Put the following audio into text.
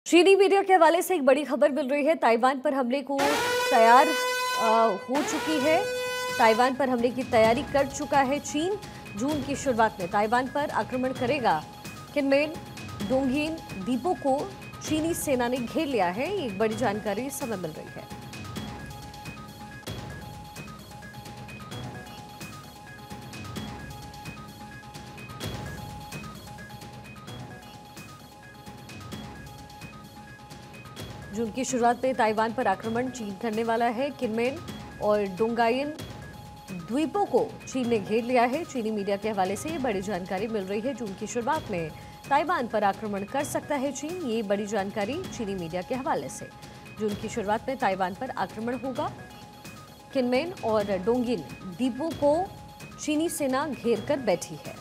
चीनी मीडिया के हवाले से एक बड़ी खबर मिल रही है। ताइवान पर हमले को तैयार हो चुकी है। ताइवान पर हमले की तैयारी कर चुका है चीन। जून की शुरुआत में ताइवान पर आक्रमण करेगा। किनमेन डोंगयिन द्वीपों को चीनी सेना ने घेर लिया है। एक बड़ी जानकारी इस समय मिल रही है। जून की शुरुआत में ताइवान पर आक्रमण चीन करने वाला है। किनमेन और डोंगयिन द्वीपों को चीन ने घेर लिया है। चीनी मीडिया के हवाले से ये बड़ी जानकारी मिल रही है। जून की शुरुआत में ताइवान पर आक्रमण कर सकता है चीन। ये बड़ी जानकारी चीनी मीडिया के हवाले से। जून की शुरुआत में ताइवान पर आक्रमण होगा। किनमेन और डोंगयिन द्वीपों को चीनी सेना घेर कर बैठी है।